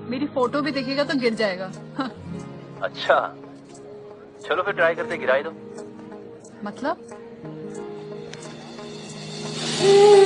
मेरी फोटो भी दिखेगा तो गिर जाएगा। हाँ। अच्छा चलो फिर ट्राई करते, गिराई दो। मतलब